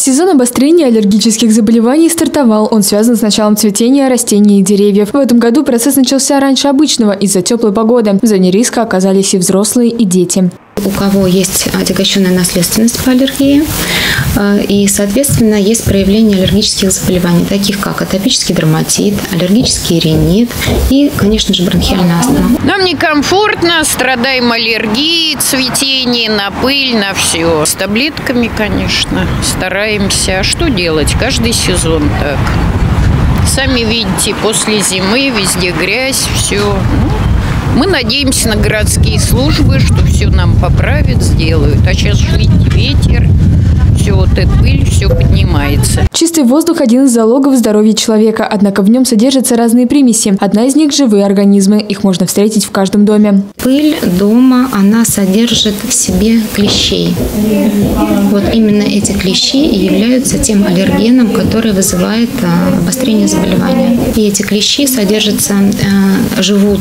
Сезон обострения аллергических заболеваний стартовал. Он связан с началом цветения растений и деревьев. В этом году процесс начался раньше обычного из-за теплой погоды. В зоне риска оказались и взрослые, и дети. У кого есть отягощенная наследственность по аллергии, и, соответственно, есть проявления аллергических заболеваний, таких как атопический дерматит, аллергический ринит и, конечно же, бронхиальная астма. Нам некомфортно, страдаем аллергией, цветение на пыль, на все. С таблетками, конечно, стараемся. А что делать? Каждый сезон так. Сами видите, после зимы везде грязь, все. Мы надеемся на городские службы, что все нам поправят, сделают. А сейчас видите, ветер, все вот эта пыль, все поднимается. Чистый воздух – один из залогов здоровья человека, однако в нем содержатся разные примеси. Одна из них – живые организмы. Их можно встретить в каждом доме. Пыль дома, она содержит в себе клещей. Вот именно эти клещи и являются тем аллергеном, который вызывает обострение заболевания. И эти клещи содержатся, живут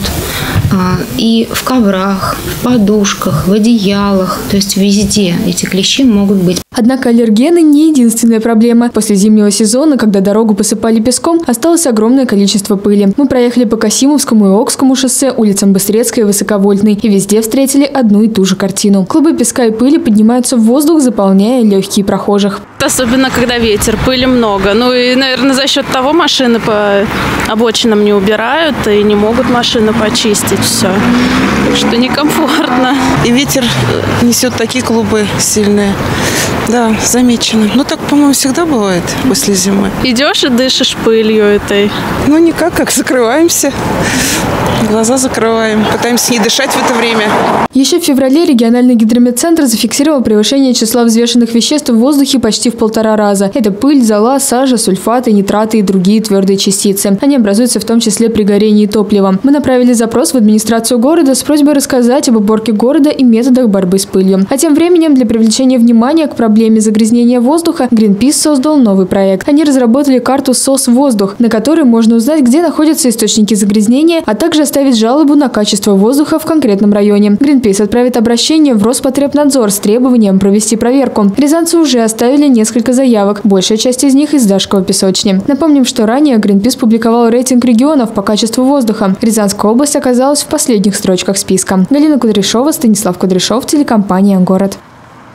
и в коврах, в подушках, в одеялах, то есть везде эти клещи могут быть. Однако аллергены не единственная проблема. После зимнего сезона, когда дорогу посыпали песком, осталось огромное количество пыли. Мы проехали по Касимовскому и Окскому шоссе, улицам Быстрецкой и Высоковольтной, и везде встретили одну и ту же картину. Клубы песка и пыли поднимаются в воздух, заполняя легкие прохожих. Особенно, когда ветер, пыли много. Ну и, наверное, за счет того машины по обочинам не убирают и не могут машину почистить все. Так что некомфортно. И ветер несет такие клубы сильные. Да, замечено. Ну так, по-моему, всегда бывает после зимы. Идешь и дышишь пылью этой. Ну никак, как закрываемся. Глаза закрываем. Пытаемся не дышать в это время. Еще в феврале региональный гидрометцентр зафиксировал превышение числа взвешенных веществ в воздухе почти в 1,5 раза. Это пыль, зола, сажа, сульфаты, нитраты и другие твердые частицы. Они образуются в том числе при горении топлива. Мы направили запрос в администрацию города с просьбой рассказать об уборке города и методах борьбы с пылью. А тем временем для привлечения внимания к проблеме загрязнения воздуха Greenpeace создал новый проект. Они разработали карту СОС-воздух, на которой можно узнать, где находятся источники загрязнения, а также оставить жалобу на качество воздуха в конкретном районе. Greenpeace отправит обращение в Роспотребнадзор с требованием провести проверку. Рязанцы уже оставили несколько заявок, большая часть из них из Дашкова песочни. Напомним, что ранее Greenpeace публиковал рейтинг регионов по качеству воздуха. Рязанская область оказалась в последних строчках списка. Галина Кудряшова, Станислав Кудряшов, телекомпания «Город».